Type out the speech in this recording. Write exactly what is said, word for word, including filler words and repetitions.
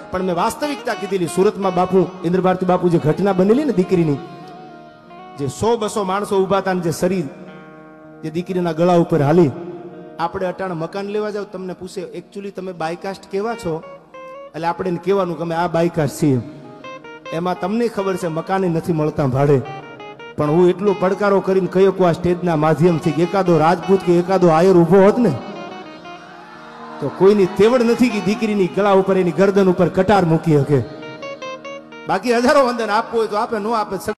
પણ મેં વાસ્તવિકતા કીધેલી. સુરતમાં બાપુ ઇન્દ્ર ભારતી બાપુ જે ઘટના બનેલી ને દીકરીની, જે સો બસો માણસો ઉભા હતા, જે શરીર જે દીકરીના ગળા ઉપર હાલી. આપણે અટાણ મકાન લેવા જાવ, તમને પૂછે એકચ્યુઅલી તમે બાયકાસ્ટ કેવા છો, એટલે આપણે એને કહેવાનું કે અમે આ બાયકાસ્ટ છીએ. એમાં તમને ખબર છે મકાને નથી મળતા ભાડે, પણ હું એટલો પડકારો કરીને કહ્યો કે આ સ્ટેજના માધ્યમથી કે એકાદો રાજપૂત કે એકાદો આયર ઉભો હોત ને તો કોઈની તેવડ નથી કે દીકરીની ગળા ઉપર એની ગરદન ઉપર કટાર મૂકી શકે. બાકી હજારો વંદન આપવું હોય તો આપે, નો આપે.